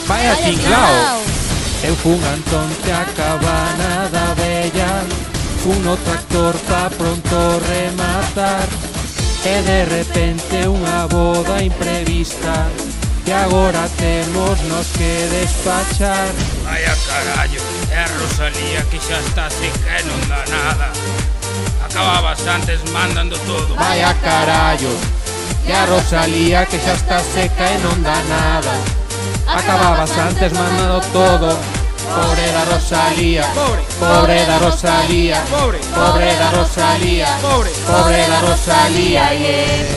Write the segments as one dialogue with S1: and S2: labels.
S1: Vaya tinglao. Eu fun Antón que a cabana da vella, fun no tractor pa pronto rematar, e de repente unha boda imprevista que agora temos nos que despachar.
S2: Vaya carallo, é a Rosalía que xa está seca e non dá nada. Acababas antes mandando todo.
S1: Vaya carallo, e a Rosalía que xa está seca e non dá nada. Acababas antes mandando todo. Pobre da Rosalía, pobre da Rosalía, pobre da Rosalía, pobre da Rosalía, yeah.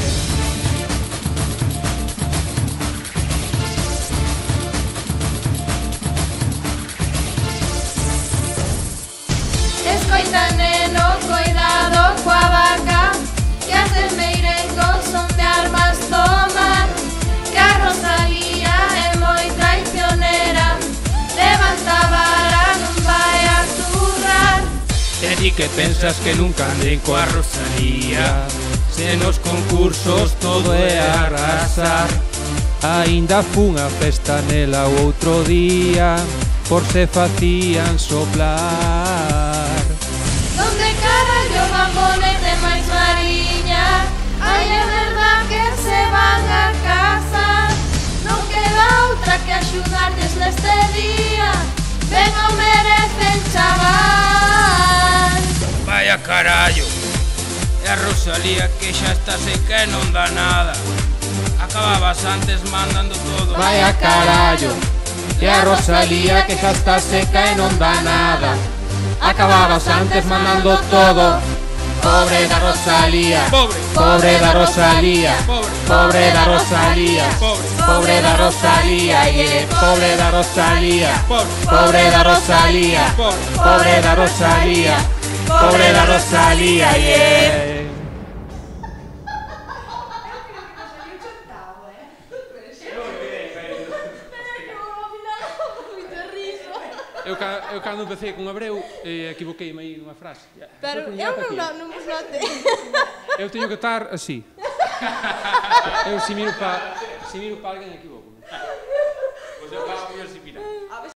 S3: Escoita, neno, cuidado coa vaca, que as de Meirengo son de armas tomar, que a Rosalía é moi traicionera, levanta a vara, non vai a turrar.
S1: E di que pensas que nunca andei coa Rosalía, se nos concursos todo é arrasar. Ainda fun a festa nela o outro día, por se facían soplar.
S3: Donde carallo Bambonete máis mariña, ai é verdad que se van a casa, non queda outra que axudarles neste día, ben o merecen, chaval.
S2: Vaya carallo, é a Rosalía que xa está seca e non dá nada. Acababas antes mandando todo.
S1: Vaya carallo, e a Rosalía que xa está seca e non dá nada. Acababas antes mandando todo. Pobre da Rosalía, pobre da Rosalía, pobre da Rosalía, pobre da Rosalía, yeah. Pobre da Rosalía, pobre da Rosalía, pobre da Rosalía, pobre da Rosalía, yeah. Eu cando empecé con Abreu equivoqueime aí unha frase.
S3: Pero eu non vos notei.
S1: Eu teño que estar así. Eu se miro pa alguén equivoco.